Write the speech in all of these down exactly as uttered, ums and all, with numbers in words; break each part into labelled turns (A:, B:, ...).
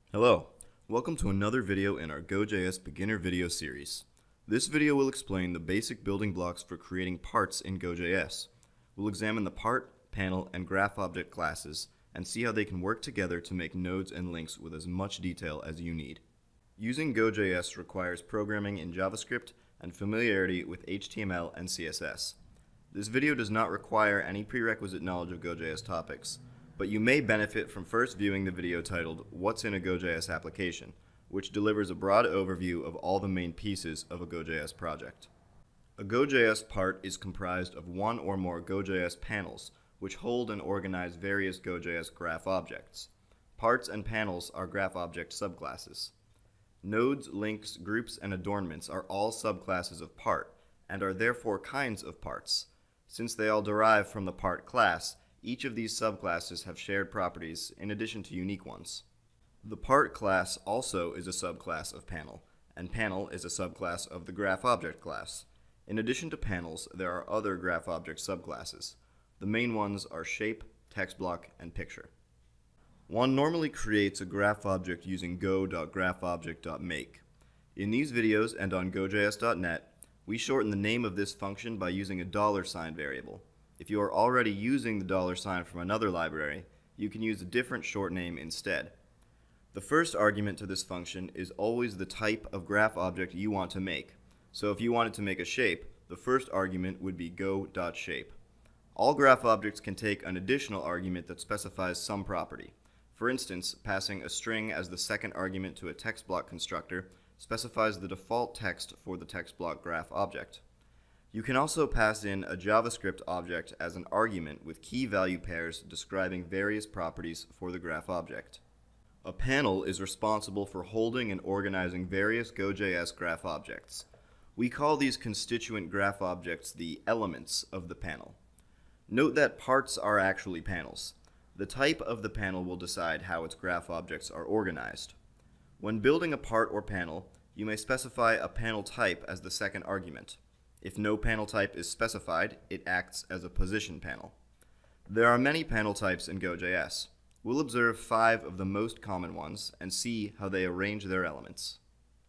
A: Hello, welcome to another video in our GoJS beginner video series. This video will explain the basic building blocks for creating parts in GoJS. We'll examine the part, panel, and GraphObject classes and see how they can work together to make nodes and links with as much detail as you need. Using GoJS requires programming in JavaScript and familiarity with H T M L and C S S. This video does not require any prerequisite knowledge of GoJS topics, but you may benefit from first viewing the video titled What's in a GoJS Application, which delivers a broad overview of all the main pieces of a GoJS project. A GoJS part is comprised of one or more GoJS panels, which hold and organize various GoJS graph objects. Parts and panels are GraphObject subclasses. Nodes, links, groups, and adornments are all subclasses of part, and are therefore kinds of parts. Since they all derive from the part class, each of these subclasses have shared properties in addition to unique ones. The part class also is a subclass of panel, and panel is a subclass of the GraphObject class. In addition to panels, there are other GraphObject subclasses. The main ones are shape, text block, and picture. One normally creates a GraphObject using go.graphobject.make. In these videos and on go J S dot net, we shorten the name of this function by using a dollar sign variable. If you are already using the dollar sign from another library, you can use a different short name instead. The first argument to this function is always the type of graph object you want to make. So if you wanted to make a shape, the first argument would be go.shape. All graph objects can take an additional argument that specifies some property. For instance, passing a string as the second argument to a text block constructor specifies the default text for the text block graph object. You can also pass in a JavaScript object as an argument with key value pairs describing various properties for the graph object. A panel is responsible for holding and organizing various GoJS graph objects. We call these constituent graph objects the elements of the panel. Note that parts are actually panels. The type of the panel will decide how its graph objects are organized. When building a part or panel, you may specify a panel type as the second argument. If no panel type is specified, it acts as a position panel. There are many panel types in GoJS. We'll observe five of the most common ones and see how they arrange their elements.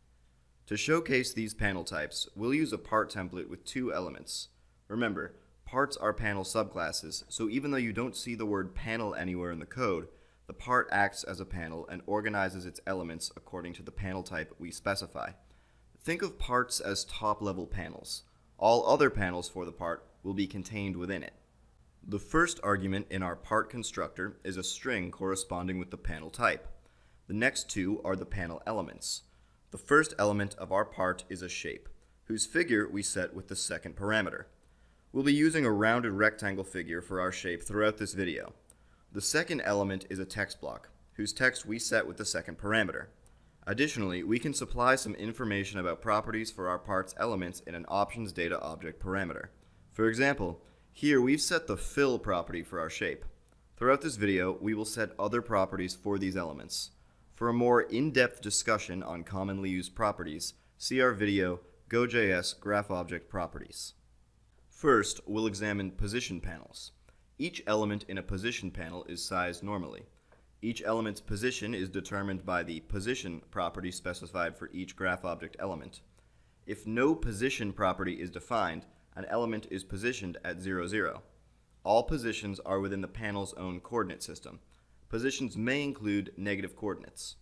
A: To showcase these panel types, we'll use a part template with two elements. Remember, parts are panel subclasses, so even though you don't see the word panel anywhere in the code, the part acts as a panel and organizes its elements according to the panel type we specify. Think of parts as top-level panels. All other panels for the part will be contained within it. The first argument in our part constructor is a string corresponding with the panel type. The next two are the panel elements. The first element of our part is a shape, whose figure we set with the second parameter. We'll be using a rounded rectangle figure for our shape throughout this video. The second element is a text block, whose text we set with the second parameter. Additionally, we can supply some information about properties for our part's elements in an options data object parameter. For example, here we've set the fill property for our shape. Throughout this video, we will set other properties for these elements. For a more in-depth discussion on commonly used properties, see our video GoJS GraphObject Properties. First, we'll examine position panels. Each element in a position panel is sized normally. Each element's position is determined by the position property specified for each GraphObject element. If no position property is defined, an element is positioned at zero, zero. All positions are within the panel's own coordinate system. Positions may include negative coordinates.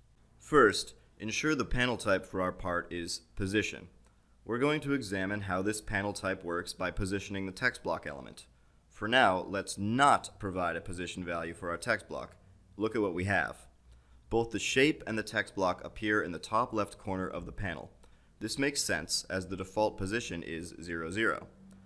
A: First, ensure the panel type for our part is position. We're going to examine how this panel type works by positioning the text block element. For now, let's not provide a position value for our text block. Look at what we have. Both the shape and the text block appear in the top left corner of the panel. This makes sense as the default position is zero, zero.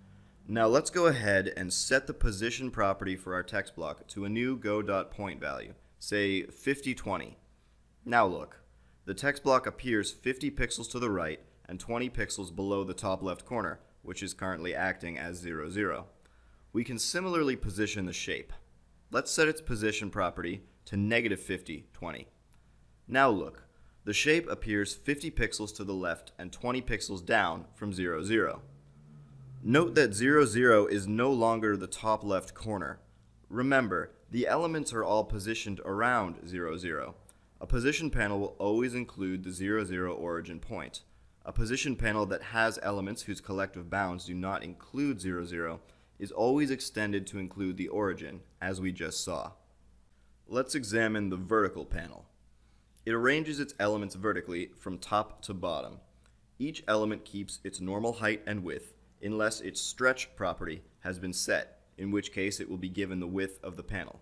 A: Now let's go ahead and set the position property for our text block to a new go.point value, say fifty, twenty. Now look, the text block appears fifty pixels to the right and twenty pixels below the top left corner, which is currently acting as zero, zero. We can similarly position the shape. Let's set its position property to negative fifty, twenty. Now look, the shape appears fifty pixels to the left and twenty pixels down from zero, zero. Note that zero, zero is no longer the top left corner. Remember, the elements are all positioned around zero, zero. A position panel will always include the zero, zero origin point. A position panel that has elements whose collective bounds do not include zero, zero is always extended to include the origin, as we just saw. Let's examine the vertical panel. It arranges its elements vertically from top to bottom. Each element keeps its normal height and width, unless its stretch property has been set, in which case it will be given the width of the panel.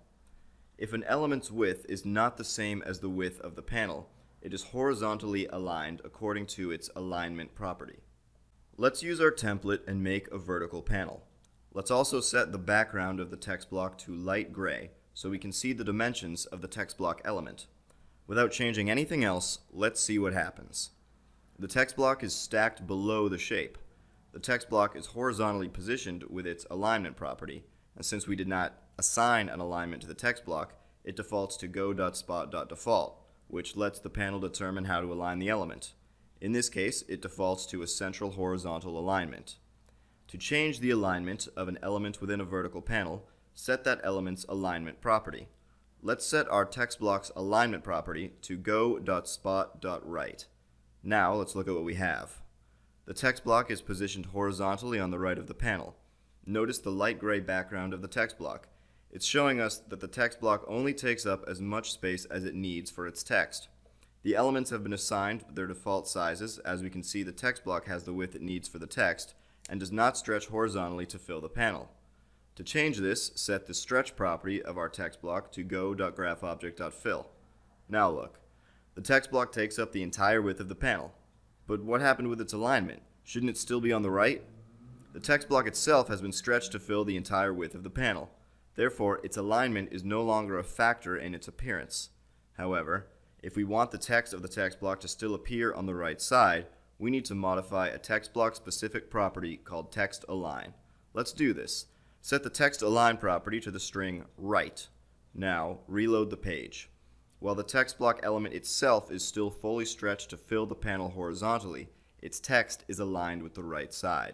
A: If an element's width is not the same as the width of the panel, it is horizontally aligned according to its alignment property. Let's use our template and make a vertical panel. Let's also set the background of the text block to light gray so we can see the dimensions of the text block element. Without changing anything else, let's see what happens. The text block is stacked below the shape. The text block is horizontally positioned with its alignment property, and since we did not assign an alignment to the text block, it defaults to go.spot.default, which lets the panel determine how to align the element. In this case, it defaults to a central horizontal alignment. To change the alignment of an element within a vertical panel, set that element's alignment property. Let's set our text block's alignment property to go.spot.right. Now let's look at what we have. The text block is positioned horizontally on the right of the panel. Notice the light gray background of the text block. It's showing us that the text block only takes up as much space as it needs for its text. The elements have been assigned their default sizes. As we can see, the text block has the width it needs for the text and does not stretch horizontally to fill the panel. To change this, set the stretch property of our text block to go.graphObject.fill. Now look, the text block takes up the entire width of the panel. But what happened with its alignment? Shouldn't it still be on the right? The text block itself has been stretched to fill the entire width of the panel. Therefore, its alignment is no longer a factor in its appearance. However, if we want the text of the text block to still appear on the right side, we need to modify a text block specific property called textAlign. Let's do this. Set the textAlign property to the string right. Now, reload the page. While the text block element itself is still fully stretched to fill the panel horizontally, its text is aligned with the right side.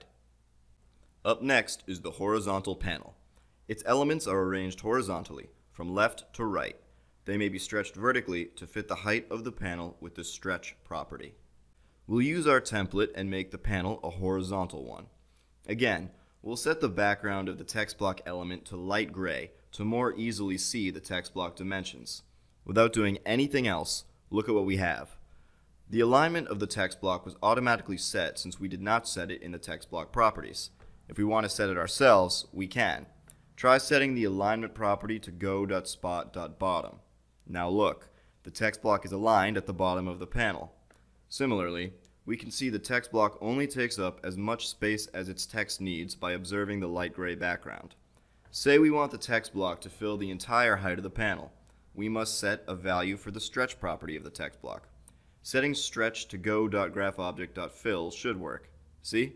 A: Up next is the horizontal panel. Its elements are arranged horizontally, from left to right. They may be stretched vertically to fit the height of the panel with the stretch property. We'll use our template and make the panel a horizontal one. Again, we'll set the background of the text block element to light gray to more easily see the text block dimensions. Without doing anything else, look at what we have. The alignment of the text block was automatically set since we did not set it in the text block properties. If we want to set it ourselves, we can. Try setting the alignment property to go.spot.bottom. Now look, the text block is aligned at the bottom of the panel. Similarly, we can see the text block only takes up as much space as its text needs by observing the light gray background. Say we want the text block to fill the entire height of the panel. We must set a value for the stretch property of the text block. Setting stretch to go.graphObject.fill should work. See?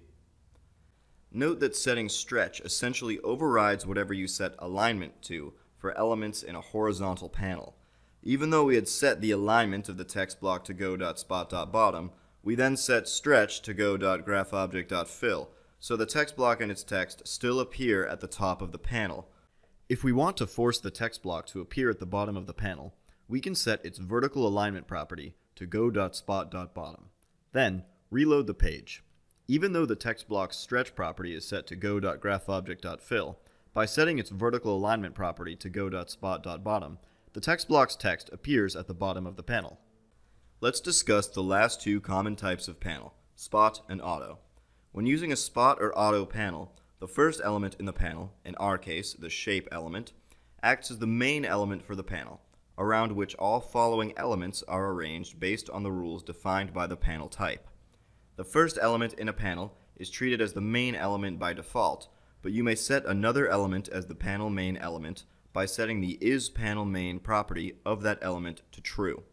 A: Note that setting stretch essentially overrides whatever you set alignment to for elements in a horizontal panel. Even though we had set the alignment of the text block to go.spot.bottom, we then set stretch to go.graphObject.fill, so the text block and its text still appear at the top of the panel. If we want to force the text block to appear at the bottom of the panel, we can set its vertical alignment property to go.spot.bottom. Then, reload the page. Even though the text block's stretch property is set to go.graphObject.fill, by setting its vertical alignment property to go.spot.bottom, the text block's text appears at the bottom of the panel. Let's discuss the last two common types of panel, spot and auto. When using a spot or auto panel, the first element in the panel, in our case the shape element, acts as the main element for the panel, around which all following elements are arranged based on the rules defined by the panel type. The first element in a panel is treated as the main element by default, but you may set another element as the panel main element by setting the isPanelMain property of that element to true.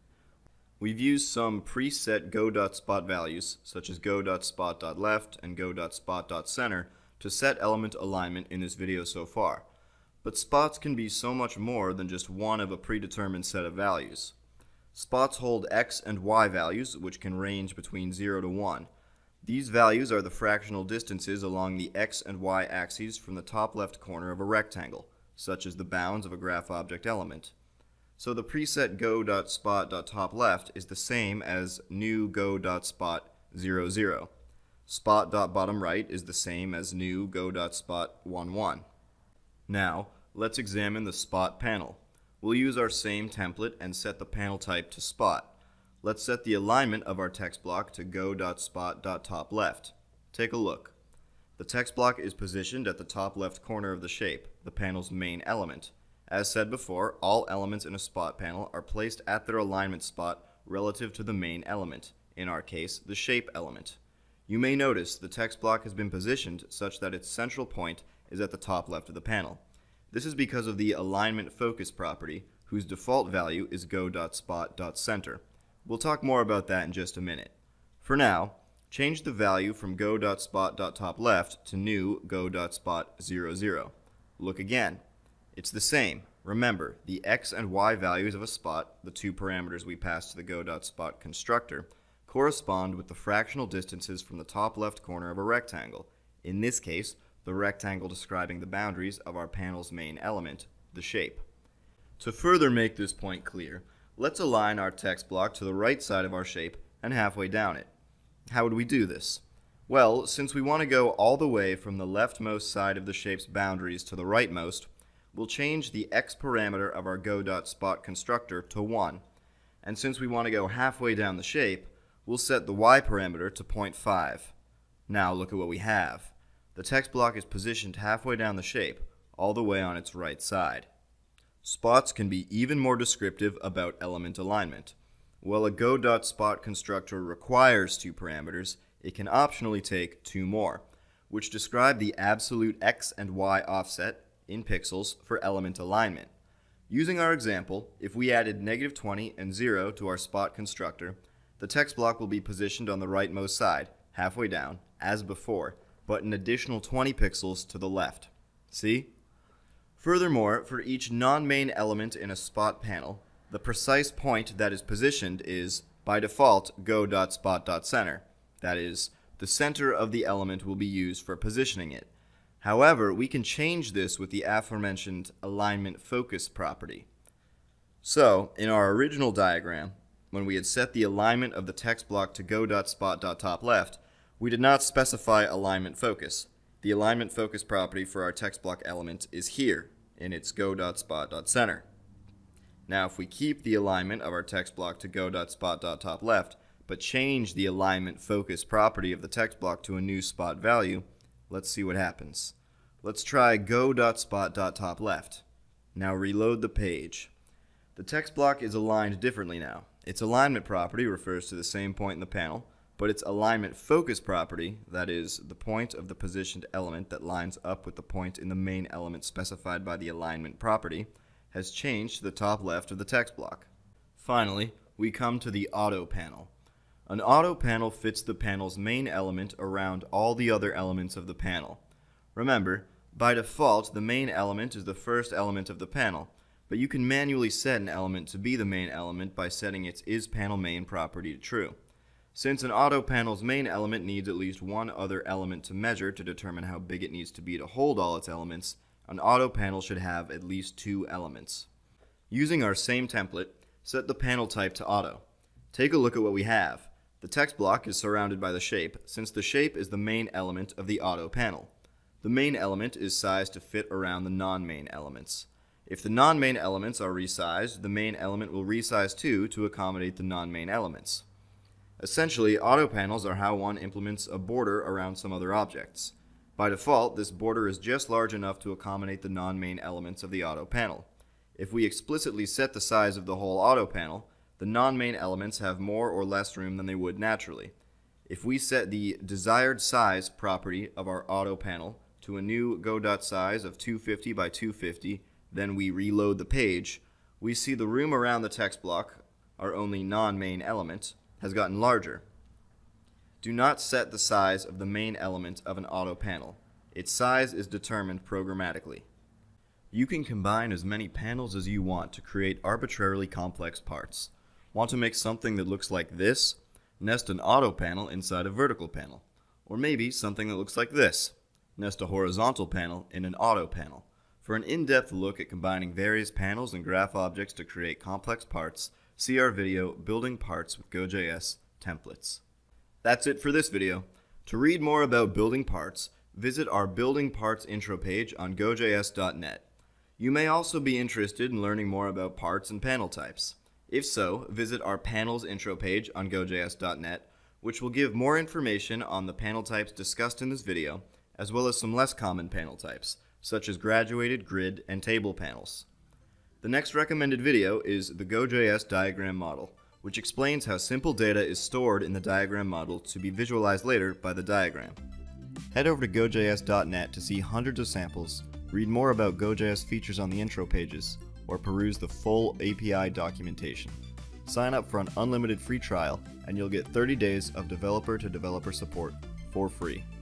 A: We've used some preset go.spot values, such as go.spot.left and go.spot.center, to set element alignment in this video so far. But spots can be so much more than just one of a predetermined set of values. Spots hold x and y values, which can range between zero to one. These values are the fractional distances along the x and y axes from the top left corner of a rectangle, such as the bounds of a graph object element. So the preset go.spot.topleft is the same as new go.spot zero zero. Spot.bottomright is the same as new go.spot one one. Now, let's examine the spot panel. We'll use our same template and set the panel type to spot. Let's set the alignment of our text block to go.spot.topleft. Take a look. The text block is positioned at the top left corner of the shape, the panel's main element. As said before, all elements in a spot panel are placed at their alignment spot relative to the main element, in our case, the shape element. You may notice the text block has been positioned such that its central point is at the top left of the panel. This is because of the alignment focus property, whose default value is go.spot.center. We'll talk more about that in just a minute. For now, change the value from go.spot.topleft to new go.spot zero zero. Look again. It's the same. Remember, the x and y values of a spot, the two parameters we pass to the go.spot constructor, correspond with the fractional distances from the top left corner of a rectangle. In this case, the rectangle describing the boundaries of our panel's main element, the shape. To further make this point clear, let's align our text block to the right side of our shape and halfway down it. How would we do this? Well, since we want to go all the way from the leftmost side of the shape's boundaries to the rightmost, we'll change the x parameter of our go.spot constructor to one. And since we want to go halfway down the shape, we'll set the y parameter to zero point five. Now look at what we have. The text block is positioned halfway down the shape, all the way on its right side. Spots can be even more descriptive about element alignment. While a go.spot constructor requires two parameters, it can optionally take two more, which describe the absolute x and y offset in pixels for element alignment. Using our example, if we added negative twenty and zero to our spot constructor, the text block will be positioned on the rightmost side, halfway down, as before, but an additional twenty pixels to the left. See? Furthermore, for each non-main element in a spot panel, the precise point that is positioned is, by default, go.spot.center. That is, the center of the element will be used for positioning it. However, we can change this with the aforementioned alignment focus property. So, in our original diagram, when we had set the alignment of the text block to go.spot.topleft, we did not specify alignment focus. The alignment focus property for our text block element is here, in its go.spot.center. Now, if we keep the alignment of our text block to go.spot.topleft, but change the alignment focus property of the text block to a new spot value, let's see what happens. Let's try go.spot.topleft. Now reload the page. The text block is aligned differently now. Its alignment property refers to the same point in the panel, but its alignment focus property, that is, the point of the positioned element that lines up with the point in the main element specified by the alignment property, has changed to the top left of the text block. Finally, we come to the auto panel. An auto panel fits the panel's main element around all the other elements of the panel. Remember, by default, the main element is the first element of the panel, but you can manually set an element to be the main element by setting its isPanelMain property to true. Since an auto panel's main element needs at least one other element to measure to determine how big it needs to be to hold all its elements, an auto panel should have at least two elements. Using our same template, set the panel type to auto. Take a look at what we have. The text block is surrounded by the shape, since the shape is the main element of the auto panel. The main element is sized to fit around the non-main elements. If the non-main elements are resized, the main element will resize too to accommodate the non-main elements. Essentially, auto panels are how one implements a border around some other objects. By default, this border is just large enough to accommodate the non-main elements of the auto panel. If we explicitly set the size of the whole auto panel, the non-main elements have more or less room than they would naturally. If we set the desired size property of our auto panel to a new go.size of two fifty by two fifty, then we reload the page, we see the room around the text block, our only non-main element, has gotten larger. Do not set the size of the main element of an auto panel. Its size is determined programmatically. You can combine as many panels as you want to create arbitrarily complex parts. Want to make something that looks like this? Nest an auto panel inside a vertical panel. Or maybe something that looks like this. Nest a horizontal panel in an auto panel. For an in-depth look at combining various panels and graph objects to create complex parts, see our video, Building Parts with GoJS Templates. That's it for this video. To read more about building parts, visit our Building Parts intro page on go J S dot net. You may also be interested in learning more about parts and panel types. If so, visit our Panels intro page on go J S dot net, which will give more information on the panel types discussed in this video, as well as some less common panel types, such as graduated, grid, and table panels. The next recommended video is the GoJS diagram model, which explains how simple data is stored in the diagram model to be visualized later by the diagram. Head over to go J S dot net to see hundreds of samples, read more about GoJS features on the intro pages, or peruse the full A P I documentation. Sign up for an unlimited free trial, and you'll get thirty days of developer-to-developer support for free.